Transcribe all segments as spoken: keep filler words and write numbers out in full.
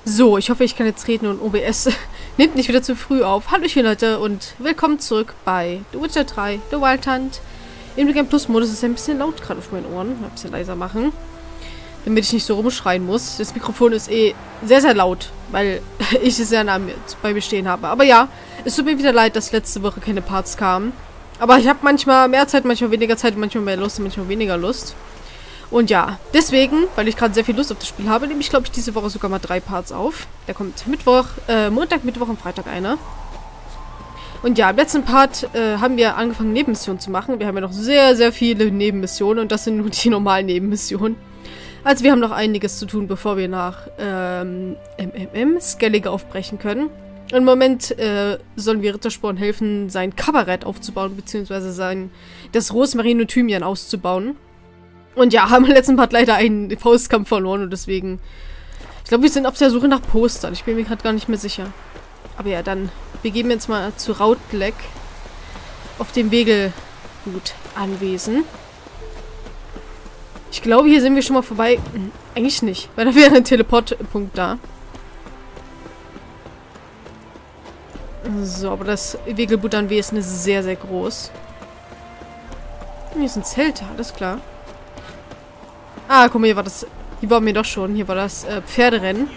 So, ich hoffe, ich kann jetzt reden und O B S nimmt nicht wieder zu früh auf. Hallöchen Leute und willkommen zurück bei The Witcher drei, The Wild Hunt. Im Game Plus Modus ist ein bisschen laut gerade auf meinen Ohren. Ein bisschen leiser machen, damit ich nicht so rumschreien muss. Das Mikrofon ist eh sehr, sehr laut, weil ich es ja nah bei mir stehen habe. Aber ja, es tut mir wieder leid, dass letzte Woche keine Parts kamen. Aber ich habe manchmal mehr Zeit, manchmal weniger Zeit, manchmal mehr Lust und manchmal weniger Lust. Und ja, deswegen, weil ich gerade sehr viel Lust auf das Spiel habe, nehme ich, glaube ich, diese Woche sogar mal drei Parts auf. Da kommt Mittwoch, äh, Montag, Mittwoch und Freitag einer. Und ja, im letzten Part äh, haben wir angefangen, Nebenmissionen zu machen. Wir haben ja noch sehr, sehr viele Nebenmissionen und das sind nur die normalen Nebenmissionen. Also wir haben noch einiges zu tun, bevor wir nach ähm, M M M Skellige aufbrechen können. Im Moment äh, sollen wir Rittersporn helfen, sein Kabarett aufzubauen, beziehungsweise sein, das Rosmarin und Thymian auszubauen. Und ja, haben im letzten Part leider einen Faustkampf verloren und deswegen... Ich glaube, wir sind auf der Suche nach Postern. Ich bin mir gerade gar nicht mehr sicher. Aber ja, dann begeben wir uns mal zu Rautleck auf dem Wegelgut-Anwesen. Ich glaube, hier sind wir schon mal vorbei. Hm, eigentlich nicht, weil da wäre ein Teleportpunkt da. So, aber das Wegelgut-Anwesen ist sehr, sehr groß. Hier ist ein Zelt, alles klar. Ah, guck mal, hier war das... Hier waren wir doch schon. Hier war das äh, Pferderennen.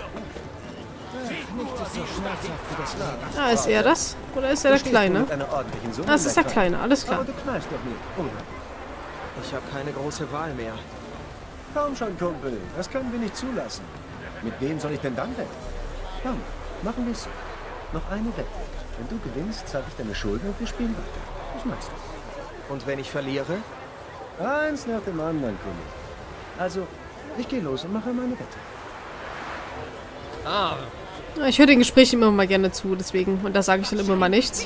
Ah, ist er das? Oder ist er der Kleine? Ah, es ist der Kleine, alles klar. Ich habe keine große Wahl mehr. Komm schon, Kumpel. Das können wir nicht zulassen. Mit wem soll ich denn dann wetten? Komm, machen wir es so. Noch eine Wette. Wenn du gewinnst, zahle ich deine Schulden und wir spielen weiter. Was meinst du? Und wenn ich verliere? Eins nach dem anderen, König. Also, ich gehe los und mache meine Wette. Ah. Ich höre den Gesprächen immer mal gerne zu, deswegen. Und da sage ich dann immer mal nichts.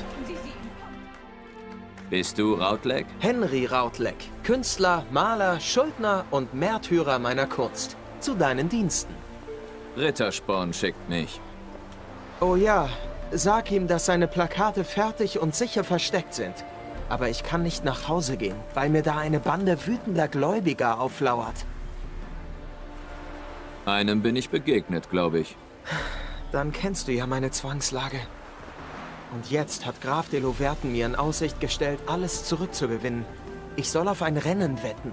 Bist du Rautleck? Henry Rautleck. Künstler, Maler, Schuldner und Märtyrer meiner Kunst. Zu deinen Diensten. Rittersporn schickt mich. Oh ja, sag ihm, dass seine Plakate fertig und sicher versteckt sind. Aber ich kann nicht nach Hause gehen, weil mir da eine Bande wütender Gläubiger auflauert. Einem bin ich begegnet, glaube ich. Dann kennst du ja meine Zwangslage. Und jetzt hat Graf de Loverten mir in Aussicht gestellt, alles zurückzugewinnen. Ich soll auf ein Rennen wetten.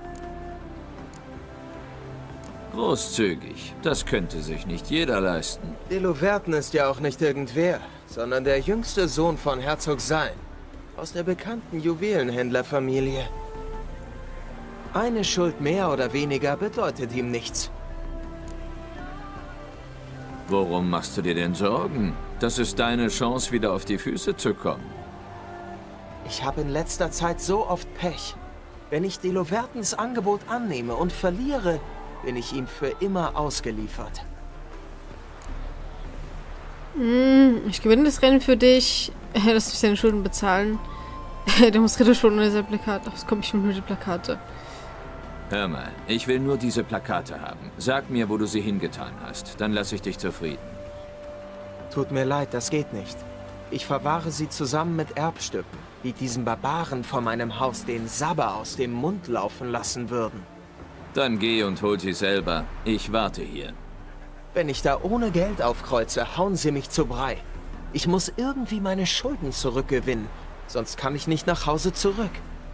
Großzügig. Das könnte sich nicht jeder leisten. De Loverten ist ja auch nicht irgendwer, sondern der jüngste Sohn von Herzog Salm. Aus der bekannten Juwelenhändlerfamilie. Eine Schuld mehr oder weniger bedeutet ihm nichts. Worum machst du dir denn Sorgen? Das ist deine Chance, wieder auf die Füße zu kommen. Ich habe in letzter Zeit so oft Pech. Wenn ich de Lovertens Angebot annehme und verliere, bin ich ihm für immer ausgeliefert. Hm, ich gewinne das Rennen für dich. Lass mich deine Schulden bezahlen. Du musst Rittersporn ohne sein Plakat. Ach, es kommt nicht nur die Plakate. Hör mal, ich will nur diese Plakate haben. Sag mir, wo du sie hingetan hast. Dann lasse ich dich zufrieden. Tut mir leid, das geht nicht. Ich verwahre sie zusammen mit Erbstücken, die diesen Barbaren vor meinem Haus den Sabber aus dem Mund laufen lassen würden. Dann geh und hol sie selber. Ich warte hier. Wenn ich da ohne Geld aufkreuze, hauen sie mich zu Brei. Ich muss irgendwie meine Schulden zurückgewinnen, sonst kann ich nicht nach Hause zurück.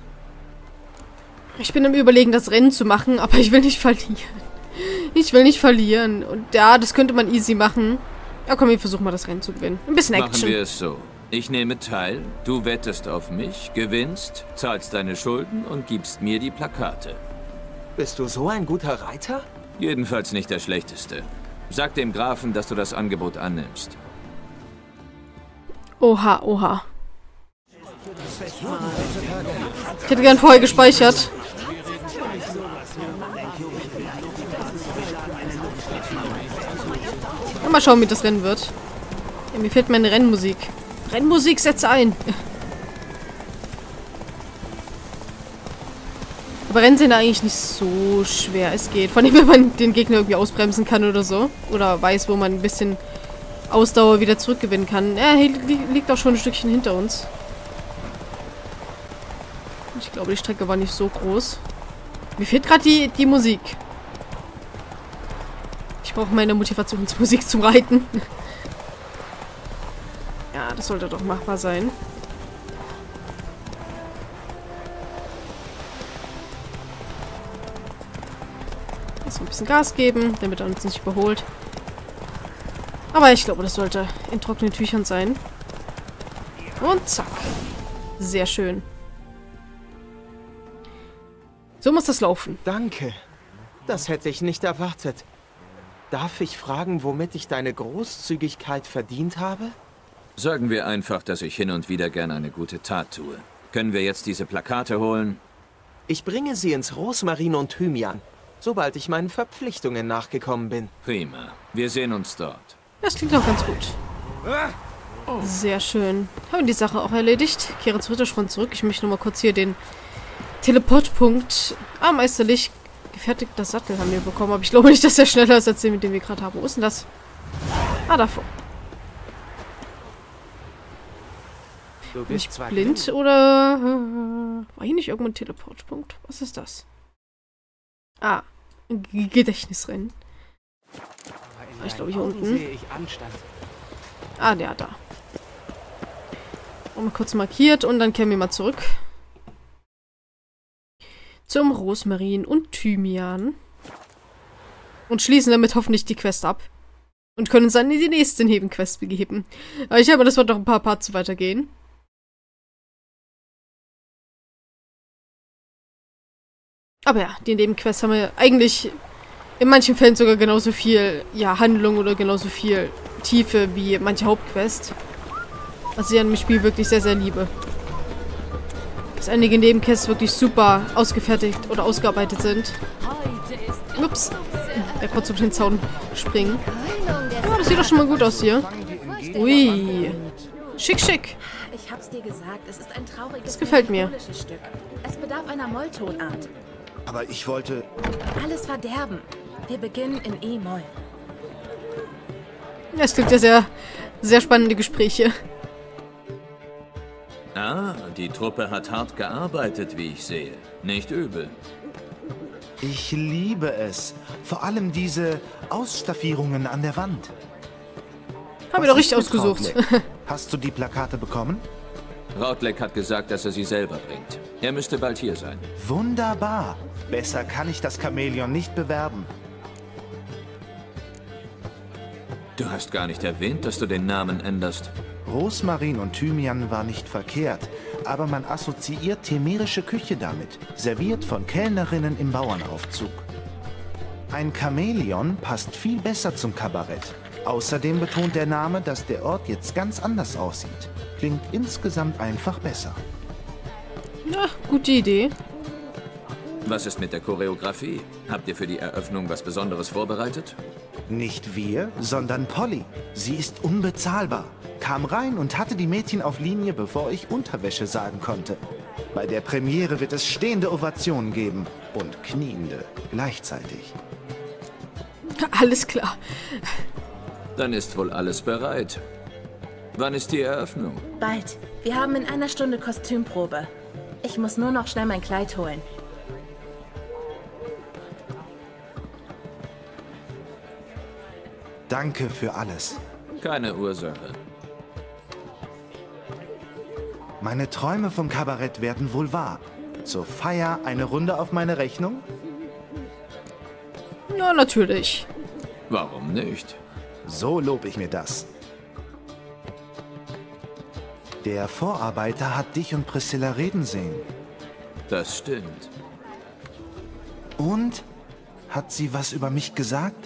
Ich bin am Überlegen, das Rennen zu machen, aber ich will nicht verlieren. Ich will nicht verlieren. Und ja, das könnte man easy machen. Ja, komm, wir versuchen mal, das Rennen zu gewinnen. Ein bisschen Action. Machen wir es so. Ich nehme teil, du wettest auf mich, gewinnst, zahlst deine Schulden und gibst mir die Plakate. Bist du so ein guter Reiter? Jedenfalls nicht der schlechteste. Sag dem Grafen, dass du das Angebot annimmst. Oha, oha. Ich hätte gern vorher gespeichert. Mal schauen, wie das Rennen wird. Ja, mir fehlt meine Rennmusik. Rennmusik, setze ein. Aber Rennen sind eigentlich nicht so schwer. Es geht. Vor allem, wenn man den Gegner irgendwie ausbremsen kann oder so. Oder weiß, wo man ein bisschen Ausdauer wieder zurückgewinnen kann. Ja, hier li liegt auch schon ein Stückchen hinter uns. Ich glaube, die Strecke war nicht so groß. Mir fehlt gerade die, die Musik. Ich brauche meine Motivationsmusik zum Reiten. Ja, das sollte doch machbar sein. Jetzt ein bisschen Gas geben, damit er uns nicht überholt. Aber ich glaube, das sollte in trockenen Tüchern sein. Und zack. Sehr schön. So muss das laufen. Danke. Das hätte ich nicht erwartet. Darf ich fragen, womit ich deine Großzügigkeit verdient habe? Sagen wir einfach, dass ich hin und wieder gerne eine gute Tat tue. Können wir jetzt diese Plakate holen? Ich bringe sie ins Rosmarin und Thymian, sobald ich meinen Verpflichtungen nachgekommen bin. Prima. Wir sehen uns dort. Das klingt auch ganz gut. Sehr schön. Haben wir die Sache auch erledigt. Kehre zur Ritterschwand zurück. Ich möchte nur mal kurz hier den Teleportpunkt. Ah, meisterlich gefertigter Sattel haben wir bekommen. Aber ich glaube nicht, dass er schneller ist als den, mit dem wir gerade haben. Wo ist denn das? Ah, davor. Du Bin ich bist zwar blind oder... Äh, war hier nicht irgendwo ein Teleportpunkt? Was ist das? Ah, ein G Gedächtnisrennen. Ich glaube hier unten. Ah, der da. Und mal kurz markiert und dann kehren wir mal zurück. Zum Rosmarin und Thymian. Und schließen damit hoffentlich die Quest ab. Und können uns dann in die nächste Nebenquest begeben. Aber ich habe, das wird noch ein paar Parts weitergehen. Aber ja, die Nebenquests haben wir eigentlich in manchen Fällen sogar genauso viel, ja, Handlung oder genauso viel Tiefe wie manche Hauptquest. Was ich an dem Spiel wirklich sehr, sehr liebe. Dass einige Nebenquests wirklich super ausgefertigt oder ausgearbeitet sind. Ups. Er konnte auf den Zaun springen. Ja, das sieht doch schon mal gut aus hier. Ui. Schick, schick. Ich hab's dir gesagt, es ist ein trauriges, Das gefällt mir. melancholisches Stück. Es bedarf einer Molltonart. Aber ich wollte... Alles verderben. Wir beginnen in E-Moll. Ja, es klingt ja sehr, sehr spannende Gespräche. Ah, die Truppe hat hart gearbeitet, wie ich sehe. Nicht übel. Ich liebe es. Vor allem diese Ausstaffierungen an der Wand. Haben wir doch Was richtig ist mit ausgesucht. Rautleck? Hast du die Plakate bekommen? Rautleck hat gesagt, dass er sie selber bringt. Er müsste bald hier sein. Wunderbar. Besser kann ich das Chamäleon nicht bewerben. Du hast gar nicht erwähnt, dass du den Namen änderst. Rosmarin und Thymian war nicht verkehrt, aber man assoziiert temerische Küche damit, serviert von Kellnerinnen im Bauernaufzug. Ein Chamäleon passt viel besser zum Kabarett. Außerdem betont der Name, dass der Ort jetzt ganz anders aussieht. Klingt insgesamt einfach besser. Ja, gute Idee. Was ist mit der Choreografie? Habt ihr für die Eröffnung was Besonderes vorbereitet? Nicht wir, sondern Polly. Sie ist unbezahlbar. Kam rein und hatte die Mädchen auf Linie, bevor ich Unterwäsche sagen konnte. Bei der Premiere wird es stehende Ovationen geben und kniende gleichzeitig. Alles klar. Dann ist wohl alles bereit. Wann ist die Eröffnung? Bald. Wir haben in einer Stunde Kostümprobe. Ich muss nur noch schnell mein Kleid holen. Danke für alles. Keine Ursache. Meine Träume vom Kabarett werden wohl wahr. Zur Feier eine Runde auf meine Rechnung? Ja, natürlich. Warum nicht? So lob ich mir das. Der Vorarbeiter hat dich und Priscilla reden sehen. Das stimmt. Und? Hat sie was über mich gesagt?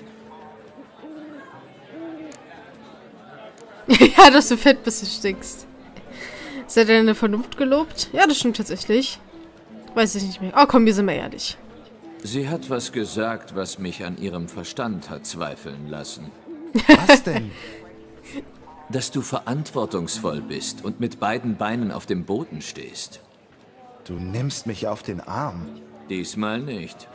Ja, dass du fett bist, du stinkst. Ist er deine Vernunft gelobt? Ja, das stimmt tatsächlich. Weiß ich nicht mehr. Oh, komm, wir sind mal ehrlich. Sie hat was gesagt, was mich an ihrem Verstand hat zweifeln lassen. Was denn? Dass du verantwortungsvoll bist und mit beiden Beinen auf dem Boden stehst. Du nimmst mich auf den Arm. Diesmal nicht.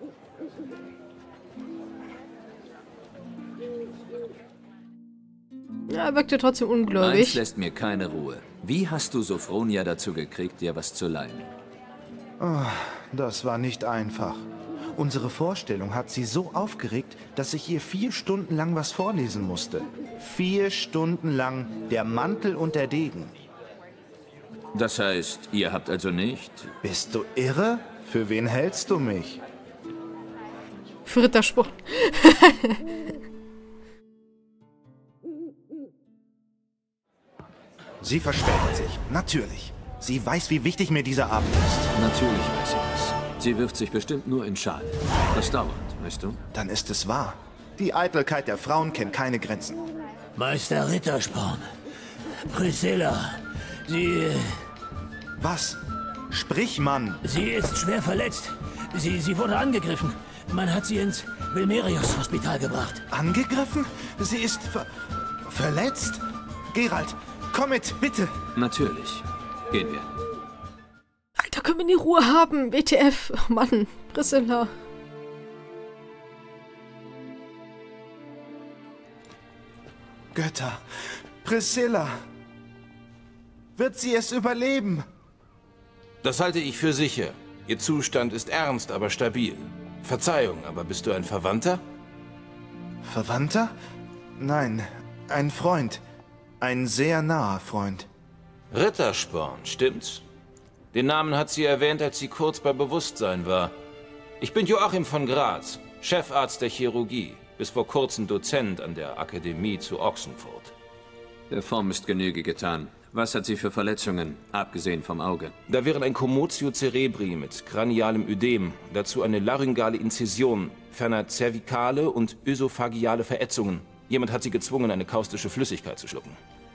Ja, er wirkte trotzdem Eins ungläubig. lässt mir keine Ruhe. Wie hast du Sophronia dazu gekriegt, dir was zu leihen? Oh, das war nicht einfach. Unsere Vorstellung hat sie so aufgeregt, dass ich ihr vier Stunden lang was vorlesen musste. Vier Stunden lang der Mantel und der Degen. Das heißt, ihr habt also nicht... Bist du irre? Für wen hältst du mich? Für Rittersport. Sie verspätet sich. Natürlich. Sie weiß, wie wichtig mir dieser Abend ist. Natürlich weiß sie das. Sie wirft sich bestimmt nur in Schale. Das dauert, weißt du? Dann ist es wahr. Die Eitelkeit der Frauen kennt keine Grenzen. Meister Rittersporn. Priscilla. Sie... Was? Sprich, Mann. Sie ist schwer verletzt. Sie, sie wurde angegriffen. Man hat sie ins Vilmerios-Hospital gebracht. Angegriffen? Sie ist ver verletzt? Geralt, komm mit, bitte. Natürlich. Gehen wir. Alter, können wir die Ruhe haben? W T F. Oh Mann, Priscilla. Götter. Priscilla. Wird sie es überleben? Das halte ich für sicher. Ihr Zustand ist ernst, aber stabil. Verzeihung, aber bist du ein Verwandter? Verwandter? Nein, ein Freund. Ein sehr naher Freund. Rittersporn, stimmt's? Den Namen hat sie erwähnt, als sie kurz bei Bewusstsein war. Ich bin Joachim von Graz, Chefarzt der Chirurgie, bis vor kurzem Dozent an der Akademie zu Ochsenfurt. Der Form ist Genüge getan. Was hat sie für Verletzungen, abgesehen vom Auge? Da wären ein Commotio cerebri mit kranialem Ödem, dazu eine laryngale Inzision, ferner zervikale und ösophageale Verätzungen. Jemand hat sie gezwungen, eine kaustische Flüssigkeit zu schlucken.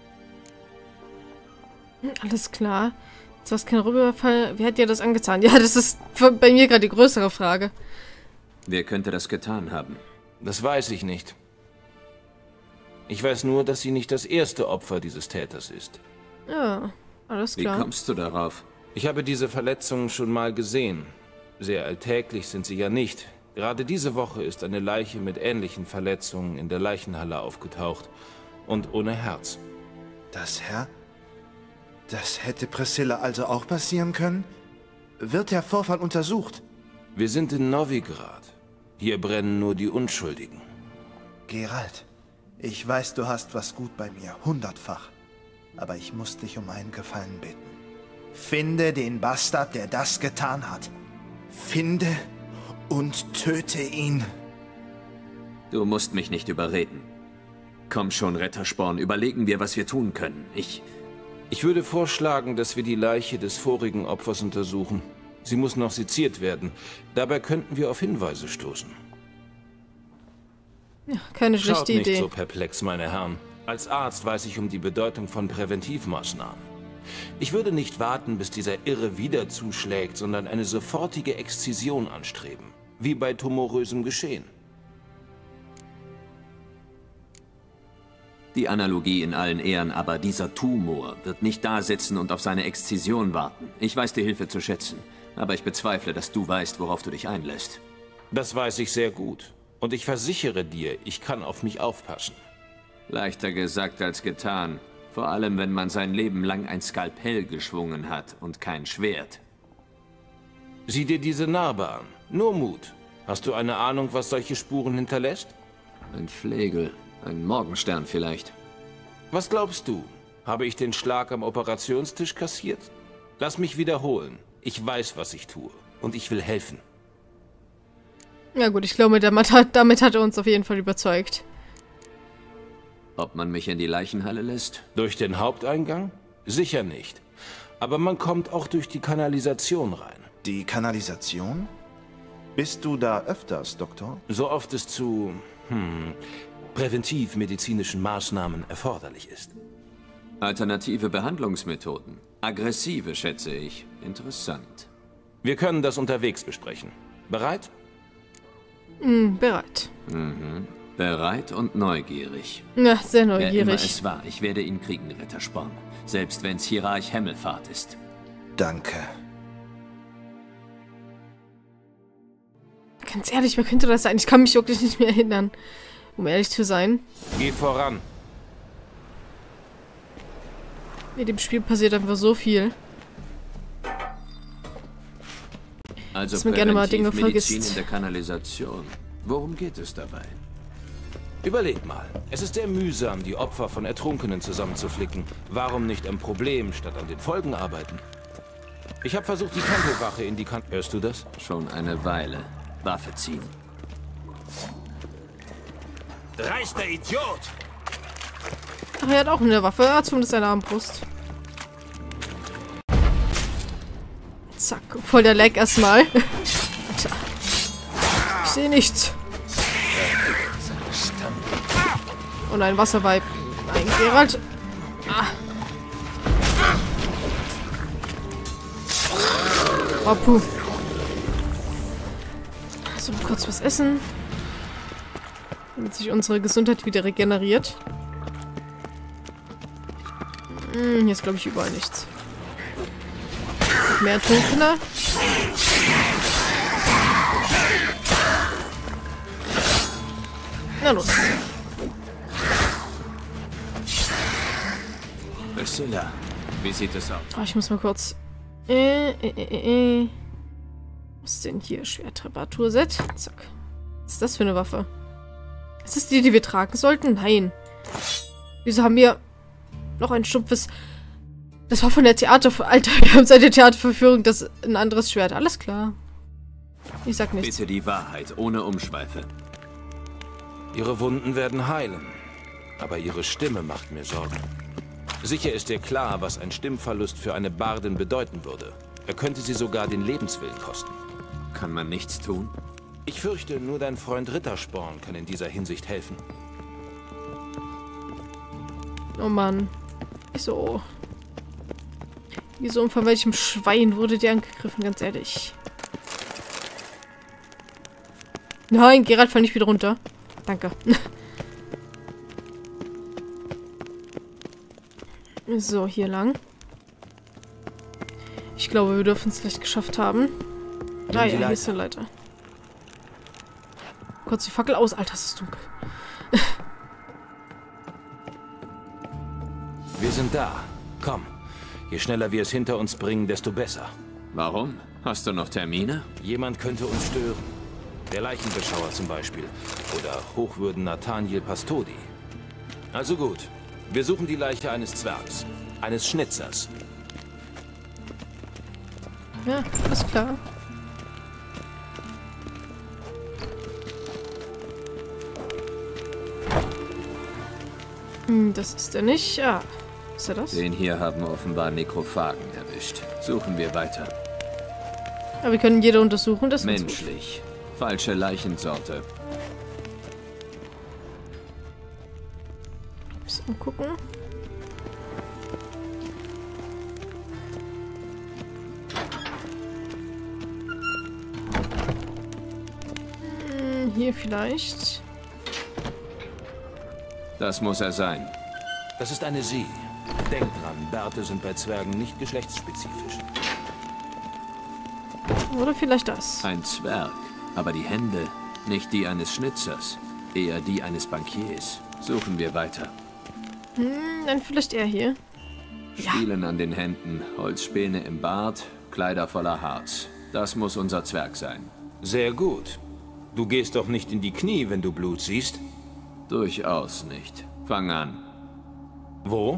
Alles klar. Jetzt war es kein Rüberfall. Wer hat dir das angetan? Ja, das ist bei mir gerade die größere Frage. Wer könnte das getan haben? Das weiß ich nicht. Ich weiß nur, dass sie nicht das erste Opfer dieses Täters ist. Ja, alles klar. Wie kommst du darauf? Ich habe diese Verletzungen schon mal gesehen. Sehr alltäglich sind sie ja nicht. Gerade diese Woche ist eine Leiche mit ähnlichen Verletzungen in der Leichenhalle aufgetaucht. Und ohne Herz. Das Herr? Das hätte Priscilla also auch passieren können? Wird der Vorfall untersucht? Wir sind in Novigrad. Hier brennen nur die Unschuldigen. Geralt, ich weiß, du hast was gut bei mir, hundertfach. Aber ich muss dich um einen Gefallen bitten. Finde den Bastard, der das getan hat. Finde und töte ihn. Du musst mich nicht überreden. Komm schon, Rittersporn, überlegen wir, was wir tun können. Ich... Ich würde vorschlagen, dass wir die Leiche des vorigen Opfers untersuchen. Sie muss noch seziert werden. Dabei könnten wir auf Hinweise stoßen. Ja, keine schlechte Schaut nicht Idee. so perplex, meine Herren. Als Arzt weiß ich um die Bedeutung von Präventivmaßnahmen. Ich würde nicht warten, bis dieser Irre wieder zuschlägt, sondern eine sofortige Exzision anstreben. Wie bei tumorösem Geschehen. Die Analogie in allen Ehren, aber dieser Tumor wird nicht da sitzen und auf seine Exzision warten. Ich weiß die Hilfe zu schätzen, aber ich bezweifle, dass du weißt, worauf du dich einlässt. Das weiß ich sehr gut. Und ich versichere dir, ich kann auf mich aufpassen. Leichter gesagt als getan. Vor allem, wenn man sein Leben lang ein Skalpell geschwungen hat und kein Schwert. Sieh dir diese Narbe an. Nur Mut. Hast du eine Ahnung, was solche Spuren hinterlässt? Ein Flegel. Ein Morgenstern vielleicht. Was glaubst du? Habe ich den Schlag am Operationstisch kassiert? Lass mich wiederholen. Ich weiß, was ich tue. Und ich will helfen. Ja gut, ich glaube, damit hat, damit hat er uns auf jeden Fall überzeugt. Ob man mich in die Leichenhalle lässt? Durch den Haupteingang? Sicher nicht. Aber man kommt auch durch die Kanalisation rein. Die Kanalisation? Bist du da öfters, Doktor? So oft es zu... Hm... präventivmedizinischen Maßnahmen erforderlich ist. Alternative Behandlungsmethoden. Aggressive, schätze ich. Interessant. Wir können das unterwegs besprechen. Bereit? Mhm, bereit. Mhm. Bereit und neugierig. Ja, sehr Wer immer neugierig. es war, ich werde ihn kriegen, Rittersporn. Selbst wenn's Hierarch Hemmelfahrt ist. Danke. Ganz ehrlich, wer könnte das sein? Ich kann mich wirklich nicht mehr erinnern. Um ehrlich zu sein. Geh voran. In dem Spiel passiert einfach so viel. Also dass man gerne mal Dinge Präventivmedizin vergisst. in der Kanalisation. Worum geht es dabei? Überleg mal, es ist sehr mühsam, die Opfer von Ertrunkenen zusammenzuflicken. Warum nicht am Problem statt an den Folgen arbeiten? Ich habe versucht, die Tempelwache in die Kan... Hörst du das? Schon eine Weile. Waffe ziehen. Dreister Idiot! Ach, er hat auch eine Waffe. Er hat zumindest eine Armbrust. Zack. Voll der Lag erstmal. Alter. Ich sehe nichts. Und ein Wasserweib. Nein, Geralt. Ah. Oh, puh. So, kurz was essen. Damit sich unsere Gesundheit wieder regeneriert. Hm, hier ist, glaube ich, überall nichts. Mehr Trunkene. Na los. Priscilla, wie sieht es aus? Oh, ich muss mal kurz... Äh, äh, äh, äh. Was ist denn hier? Schwertreparaturset. Zack. Was ist das für eine Waffe? Ist das die, die wir tragen sollten? Nein. Wieso haben wir noch ein stumpfes... Das war von der Theater... Alter, wir haben seit der Theaterverführung das ein anderes Schwert. Alles klar. Ich sag nichts. Bitte die Wahrheit, ohne Umschweife. Ihre Wunden werden heilen. Aber ihre Stimme macht mir Sorgen. Sicher ist dir klar, was ein Stimmverlust für eine Bardin bedeuten würde. Er könnte sie sogar den Lebenswillen kosten. Kann man nichts tun? Ich fürchte, nur dein Freund Rittersporn kann in dieser Hinsicht helfen. Oh Mann. Wieso? Wieso und von welchem Schwein wurde der angegriffen, ganz ehrlich? Nein, Geralt, fall nicht wieder runter. Danke. So, hier lang. Ich glaube, wir dürfen es vielleicht geschafft haben. Ah ja, hier ist eine Leiter. Kurz die Fackel aus. Alter, es ist dunkel. Wir sind da. Komm. Je schneller wir es hinter uns bringen, desto besser. Warum? Hast du noch Termine? Jemand könnte uns stören. Der Leichenbeschauer zum Beispiel. Oder Hochwürden Nathaniel Pastodi. Also gut. Wir suchen die Leiche eines Zwergs. Eines Schnitzers. Ja, alles klar. Hm, das ist er nicht. Ja. Ist er das? Den hier haben offenbar Nekrophagen erwischt. Suchen wir weiter. Aber wir können jede untersuchen, das ist Menschlich. Falsche Leichensorte. Mal gucken. Hm, hier vielleicht. Das muss er sein. Das ist eine Sie. Denk dran, Bärte sind bei Zwergen nicht geschlechtsspezifisch. Oder vielleicht das. Ein Zwerg. Aber die Hände, nicht die eines Schnitzers. Eher die eines Bankiers. Suchen wir weiter. Hm, dann vielleicht er hier. Spielen an den Händen, Holzspäne im Bart, Kleider voller Harz. Das muss unser Zwerg sein. Sehr gut. Du gehst doch nicht in die Knie, wenn du Blut siehst? Durchaus nicht. Fang an. Wo?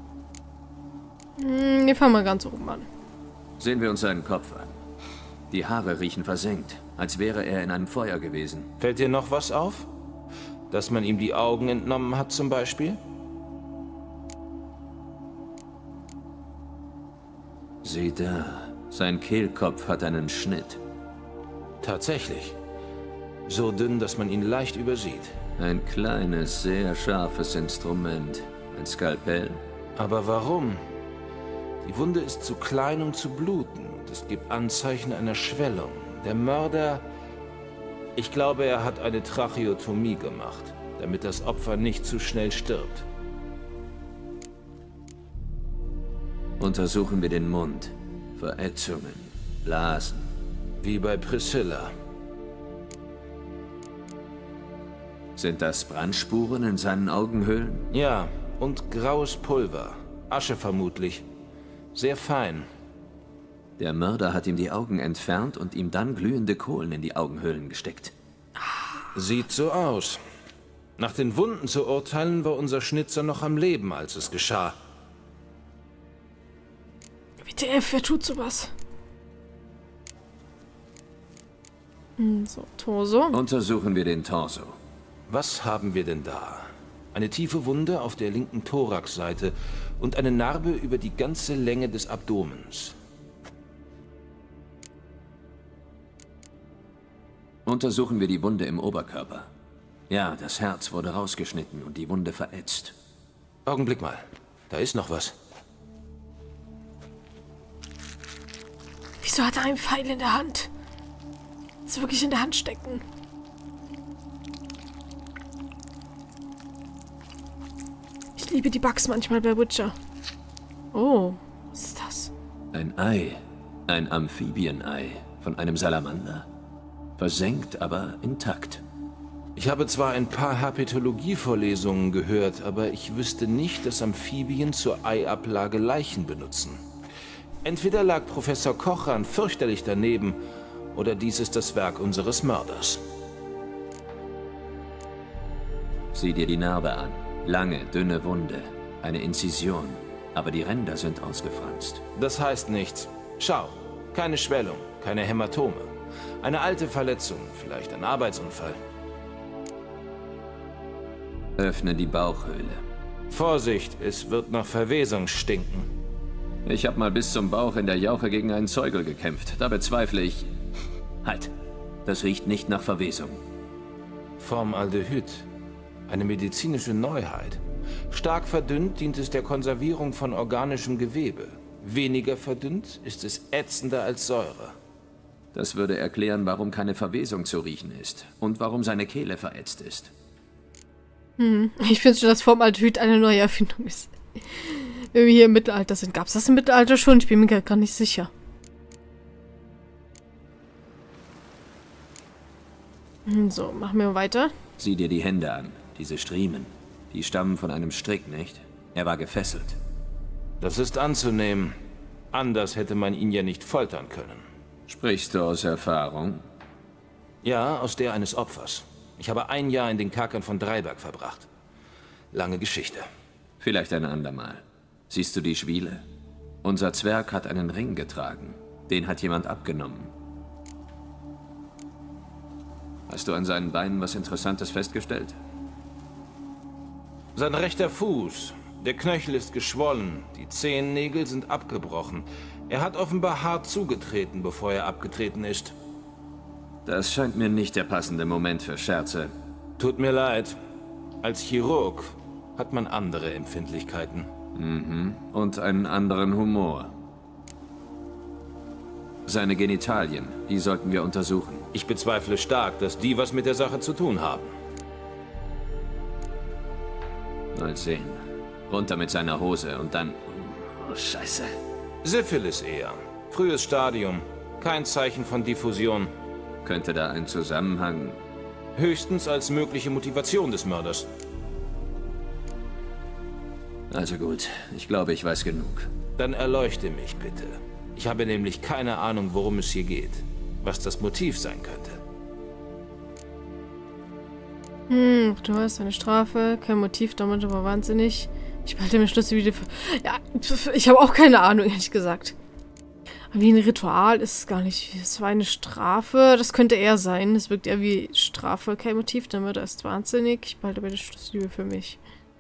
Hm, wir fangen mal ganz oben an. Sehen wir uns seinen Kopf an. Die Haare riechen versenkt, als wäre er in einem Feuer gewesen. Fällt dir noch was auf? Dass man ihm die Augen entnommen hat zum Beispiel? Sieh da, sein Kehlkopf hat einen Schnitt. Tatsächlich. So dünn, dass man ihn leicht übersieht. Ein kleines, sehr scharfes Instrument. Ein Skalpell. Aber warum? Die Wunde ist zu klein, um zu bluten. Und es gibt Anzeichen einer Schwellung. Der Mörder... Ich glaube, er hat eine Tracheotomie gemacht, damit das Opfer nicht zu schnell stirbt. Untersuchen wir den Mund. Verätzungen. Blasen. Wie bei Priscilla. Sind das Brandspuren in seinen Augenhöhlen? Ja, und graues Pulver. Asche vermutlich. Sehr fein. Der Mörder hat ihm die Augen entfernt und ihm dann glühende Kohlen in die Augenhöhlen gesteckt. Sieht so aus. Nach den Wunden zu urteilen, war unser Schnitzer noch am Leben, als es geschah. W T F, wer tut sowas? Hm, so, Torso. Untersuchen wir den Torso. Was haben wir denn da? Eine tiefe Wunde auf der linken Thoraxseite und eine Narbe über die ganze Länge des Abdomens. Untersuchen wir die Wunde im Oberkörper. Ja, das Herz wurde rausgeschnitten und die Wunde verätzt. Augenblick mal. Da ist noch was. Wieso hat er einen Pfeil in der Hand? Das wirklich in der Hand stecken. Ich liebe die Bugs manchmal bei Witcher. Oh, was ist das? Ein Ei. Ein Amphibienei von einem Salamander. Versenkt, aber intakt. Ich habe zwar ein paar Herpetologie-Vorlesungen gehört, aber ich wüsste nicht, dass Amphibien zur Eiablage Leichen benutzen. Entweder lag Professor Kochran fürchterlich daneben, oder dies ist das Werk unseres Mörders. Sieh dir die Narbe an. Lange, dünne Wunde. Eine Inzision. Aber die Ränder sind ausgefranst. Das heißt nichts. Schau, keine Schwellung, keine Hämatome. Eine alte Verletzung, vielleicht ein Arbeitsunfall. Öffne die Bauchhöhle. Vorsicht, es wird nach Verwesung stinken. Ich habe mal bis zum Bauch in der Jauche gegen einen Zeugel gekämpft. Da bezweifle ich... Halt, das riecht nicht nach Verwesung. Formaldehyd. Eine medizinische Neuheit. Stark verdünnt dient es der Konservierung von organischem Gewebe. Weniger verdünnt ist es ätzender als Säure. Das würde erklären, warum keine Verwesung zu riechen ist. Und warum seine Kehle verätzt ist. Hm, ich finde schon, dass Formaldehyd eine neue Erfindung ist. Wenn wir hier im Mittelalter sind. Gab es das im Mittelalter schon? Ich bin mir gar nicht sicher. Hm, so, machen wir weiter. Sieh dir die Hände an. Diese Striemen. Die stammen von einem Strick, nicht? Er war gefesselt. Das ist anzunehmen. Anders hätte man ihn ja nicht foltern können. Sprichst du aus Erfahrung? Ja, aus der eines Opfers. Ich habe ein Jahr in den Kerkern von Dreiberg verbracht. Lange Geschichte. Vielleicht ein andermal. Siehst du die Schwiele? Unser Zwerg hat einen Ring getragen. Den hat jemand abgenommen. Hast du an seinen Beinen was Interessantes festgestellt? Sein rechter Fuß. Der Knöchel ist geschwollen. Die Zehennägel sind abgebrochen. Er hat offenbar hart zugetreten, bevor er abgetreten ist. Das scheint mir nicht der passende Moment für Scherze. Tut mir leid. Als Chirurg hat man andere Empfindlichkeiten. Mhm. Und einen anderen Humor. Seine Genitalien, die sollten wir untersuchen. Ich bezweifle stark, dass die was mit der Sache zu tun haben. Mal sehen. Runter mit seiner Hose und dann... Oh, Scheiße. Syphilis eher. Frühes Stadium. Kein Zeichen von Diffusion. Könnte da ein Zusammenhang... Höchstens als mögliche Motivation des Mörders. Also gut, ich glaube, ich weiß genug. Dann erleuchte mich bitte. Ich habe nämlich keine Ahnung, worum es hier geht. Was das Motiv sein könnte. Hm, du hast eine Strafe, kein Motiv, damit aber wahnsinnig. Ich behalte mir Schlüssel wieder für... Ja, ich habe auch keine Ahnung, ehrlich gesagt. Wie ein Ritual ist es gar nicht. Es war eine Strafe, das könnte eher sein. Es wirkt eher wie Strafe, kein Motiv, dann wird er erst wahnsinnig. Ich behalte mir die Schlüssel für mich.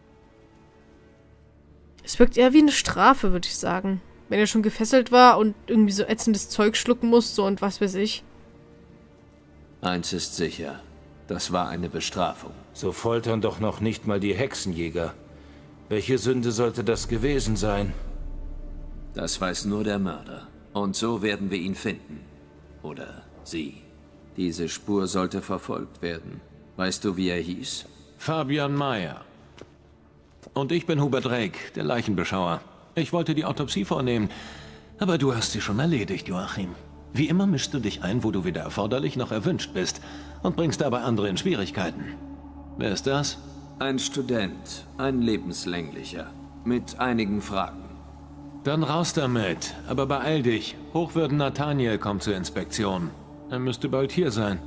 Es wirkt eher wie eine Strafe, würde ich sagen. Wenn er schon gefesselt war und irgendwie so ätzendes Zeug schlucken musste und was weiß ich. Eins ist sicher. Das war eine Bestrafung. So foltern doch noch nicht mal die Hexenjäger. Welche Sünde sollte das gewesen sein? Das weiß nur der Mörder. Und so werden wir ihn finden. Oder sie. Diese Spur sollte verfolgt werden. Weißt du, wie er hieß? Fabian Meyer. Und ich bin Hubert Drake, der Leichenbeschauer. Ich wollte die Autopsie vornehmen, aber du hast sie schon erledigt, Joachim. Wie immer mischst du dich ein, wo du weder erforderlich noch erwünscht bist und bringst dabei andere in Schwierigkeiten. Wer ist das? Ein Student, ein lebenslänglicher, mit einigen Fragen. Dann raus damit. Aber beeil dich. Hochwürden Nathaniel kommt zur Inspektion. Er müsste bald hier sein.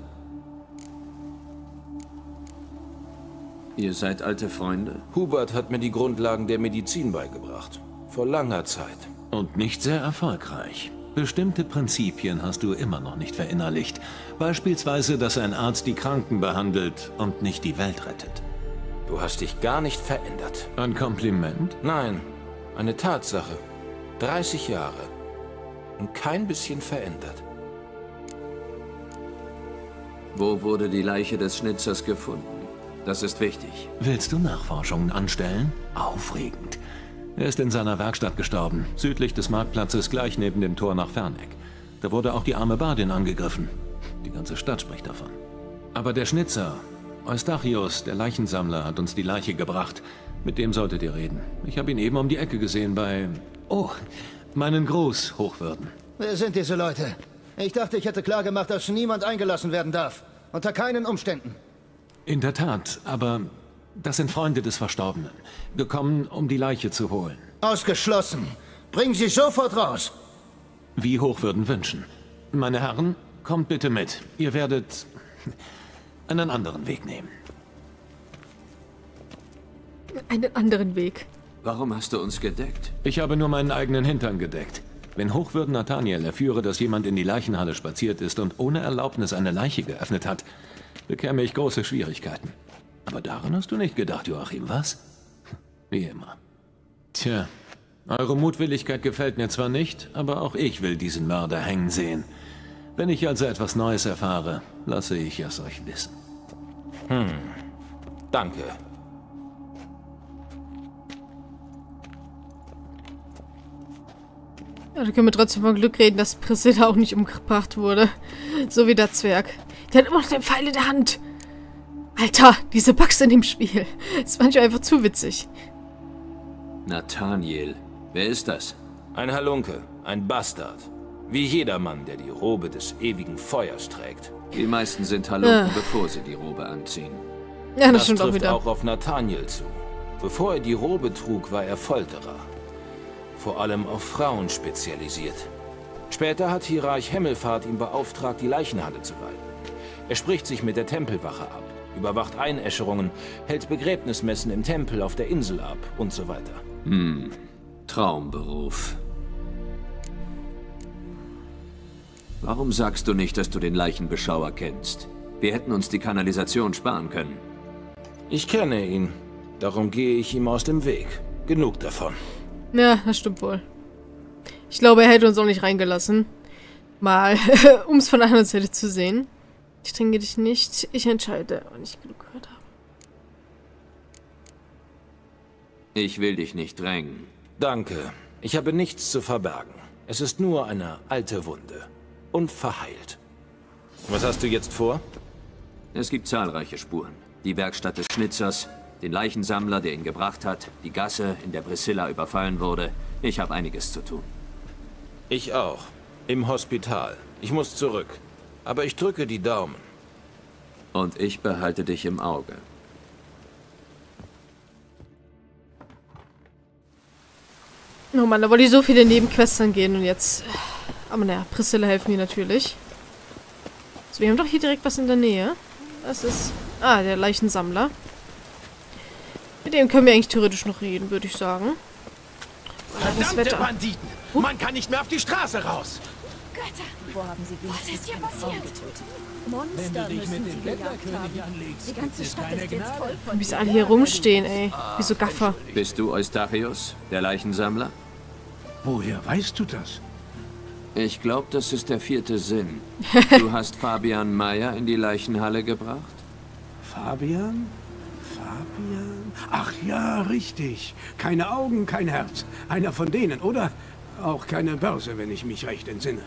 Ihr seid alte Freunde? Hubert hat mir die Grundlagen der Medizin beigebracht. Vor langer Zeit. Und nicht sehr erfolgreich. Bestimmte Prinzipien hast du immer noch nicht verinnerlicht. Beispielsweise, dass ein Arzt die Kranken behandelt und nicht die Welt rettet. Du hast dich gar nicht verändert. Ein Kompliment? Nein, eine Tatsache. dreißig Jahre. Und kein bisschen verändert. Wo wurde die Leiche des Schnitzers gefunden? Das ist wichtig. Willst du Nachforschungen anstellen? Aufregend. Er ist in seiner Werkstatt gestorben, südlich des Marktplatzes, gleich neben dem Tor nach Ferneck. Da wurde auch die arme Badin angegriffen. Die ganze Stadt spricht davon. Aber der Schnitzer, Eustachius, der Leichensammler, hat uns die Leiche gebracht. Mit dem solltet ihr reden. Ich habe ihn eben um die Ecke gesehen bei... Oh, meinen Gruß, Hochwürden. Wer sind diese Leute? Ich dachte, ich hätte klargemacht, dass niemand eingelassen werden darf. Unter keinen Umständen. In der Tat, aber das sind Freunde des Verstorbenen. Gekommen, um die Leiche zu holen. Ausgeschlossen. Bringen Sie sofort raus. Wie Hochwürden wünschen. Meine Herren, kommt bitte mit. Ihr werdet einen anderen Weg nehmen. Einen anderen Weg. Warum hast du uns gedeckt? Ich habe nur meinen eigenen Hintern gedeckt. Wenn Hochwürden Nathaniel erführe, dass jemand in die Leichenhalle spaziert ist und ohne Erlaubnis eine Leiche geöffnet hat, bekäme ich große Schwierigkeiten. Aber daran hast du nicht gedacht, Joachim, was? Wie immer. Tja, eure Mutwilligkeit gefällt mir zwar nicht, aber auch ich will diesen Mörder hängen sehen. Wenn ich also etwas Neues erfahre, lasse ich es euch wissen. Hm, danke. Ja, da können wir trotzdem von Glück reden, dass Priscilla auch nicht umgebracht wurde. So wie der Zwerg. Der hat immer noch den Pfeil in der Hand. Alter, diese Bugs in dem Spiel. Das ist manchmal einfach zu witzig. Nathaniel. Wer ist das? Ein Halunke, ein Bastard. Wie jeder Mann, der die Robe des ewigen Feuers trägt. Die meisten sind Halunken, äh. bevor sie die Robe anziehen. Ja, das, das stimmt trifft auch wieder. auch auf Nathaniel zu. Bevor er die Robe trug, war er Folterer. Vor allem auf Frauen spezialisiert. Später hat Hierarch Hemmelfahrt ihn beauftragt, die Leichenhalle zu leiten. Er spricht sich mit der Tempelwache ab, überwacht Einäscherungen, hält Begräbnismessen im Tempel auf der Insel ab und so weiter. Hm, Traumberuf. Warum sagst du nicht, dass du den Leichenbeschauer kennst? Wir hätten uns die Kanalisation sparen können. Ich kenne ihn. Darum gehe ich ihm aus dem Weg. Genug davon. Ja, das stimmt wohl. Ich glaube, er hätte uns auch nicht reingelassen. Mal, um es von der anderen Seite zu sehen. Ich trinke dich nicht. Ich entscheide, wann ich genug gehört habe. Ich will dich nicht drängen. Danke. Ich habe nichts zu verbergen. Es ist nur eine alte Wunde. Unverheilt. Was hast du jetzt vor? Es gibt zahlreiche Spuren. Die Werkstatt des Schnitzers, den Leichensammler, der ihn gebracht hat, die Gasse, in der Priscilla überfallen wurde. Ich habe einiges zu tun. Ich auch. Im Hospital. Ich muss zurück. Aber ich drücke die Daumen. Und ich behalte dich im Auge. Oh Mann, da wollte ich so viele Nebenquests angehen und jetzt... Aber naja, Priscilla helfen mir natürlich. So, wir haben doch hier direkt was in der Nähe. Das ist... Ah, der Leichensammler. Mit dem können wir eigentlich theoretisch noch reden, würde ich sagen. Das Wetter. Banditen! Man kann nicht mehr auf die Straße raus! Götter! Wo haben sie wenigstens keine Frauen getötet? Monster müssen sie gejagt haben. Die ganze Stadt ist jetzt voll von... Wie sie alle hier rumstehen, ey. Wie so Gaffer. Bist du Eustachius, der Leichensammler? Woher weißt du das? Ich glaube, das ist der vierte Sinn. Du hast Fabian Meyer in die Leichenhalle gebracht? Fabian? Fabian? Ach ja, richtig. Keine Augen, kein Herz. Einer von denen, oder? Auch keine Börse, wenn ich mich recht entsinne.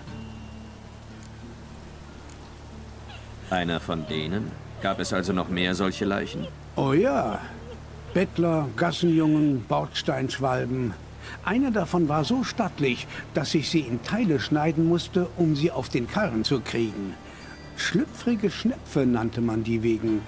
Einer von denen? Gab es also noch mehr solche Leichen? Oh ja. Bettler, Gassenjungen, Bordsteinschwalben. Eine davon war so stattlich, dass ich sie in Teile schneiden musste, um sie auf den Karren zu kriegen. Schlüpfrige Schnepfe nannte man die wegen...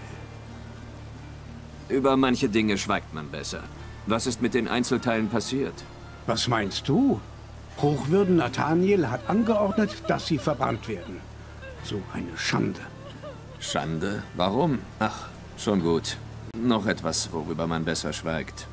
Über manche Dinge schweigt man besser. Was ist mit den Einzelteilen passiert? Was meinst du? Hochwürden Nathaniel hat angeordnet, dass sie verbannt werden. So eine Schande. Schande? Warum? Ach, schon gut. Noch etwas, worüber man besser schweigt.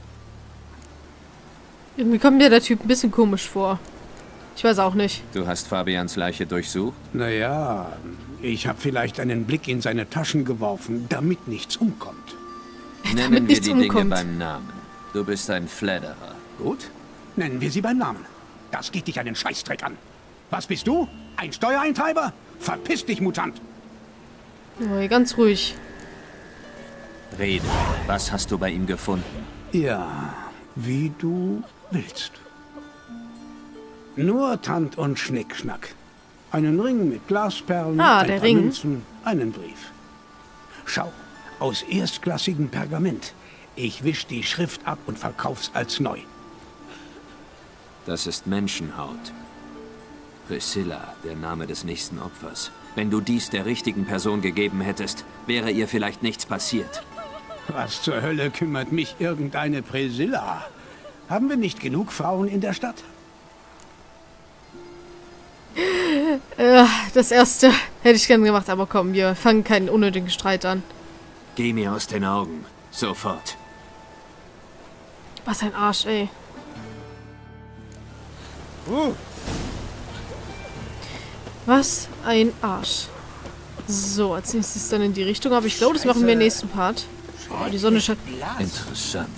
Irgendwie kommt mir der Typ ein bisschen komisch vor. Ich weiß auch nicht. Du hast Fabians Leiche durchsucht? Naja, ich habe vielleicht einen Blick in seine Taschen geworfen, damit nichts umkommt. Nennen wir die Dinge beim Namen. Du bist ein Fledderer. Gut, nennen wir sie beim Namen. Das geht dich einen Scheißdreck an. Was bist du? Ein Steuereintreiber? Verpiss dich, Mutant! Oh, ganz ruhig. Rede. Was hast du bei ihm gefunden? Ja, wie du willst. Nur Tant und Schnickschnack. Einen Ring mit Glasperlen, ah, ein der paar Ring. Münzen, einen Brief. Schau, aus erstklassigem Pergament. Ich wisch die Schrift ab und verkauf's als neu. Das ist Menschenhaut. Priscilla, der Name des nächsten Opfers. Wenn du dies der richtigen Person gegeben hättest, wäre ihr vielleicht nichts passiert. Was zur Hölle kümmert mich irgendeine Priscilla? Haben wir nicht genug Frauen in der Stadt? Äh, das erste hätte ich gern gemacht, aber komm, wir fangen keinen unnötigen Streit an. Geh mir aus den Augen. Sofort. Was ein Arsch, ey. Uh. Was ein Arsch. So, als nächstes dann in die Richtung, aber ich glaube, das machen wir im nächsten Part. Oh, die Sonne scheint. Interessant.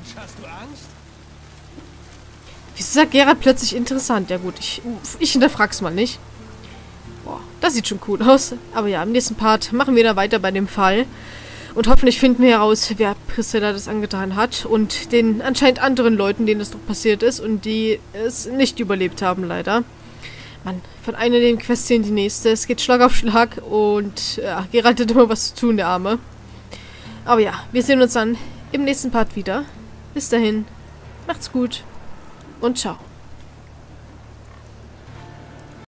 Wieso sagt Geralt plötzlich interessant? Ja gut, ich, ich hinterfrag's mal nicht. Boah, das sieht schon cool aus. Aber ja, im nächsten Part machen wir da weiter bei dem Fall. Und hoffentlich finden wir heraus, wer Priscilla das angetan hat. Und den anscheinend anderen Leuten, denen das noch passiert ist und die es nicht überlebt haben, leider. Mann, von einer Nebenquest in die nächste. Es geht Schlag auf Schlag und ja, Geralt hat immer was zu tun, der Arme. Aber ja, wir sehen uns dann im nächsten Part wieder. Bis dahin, macht's gut und ciao.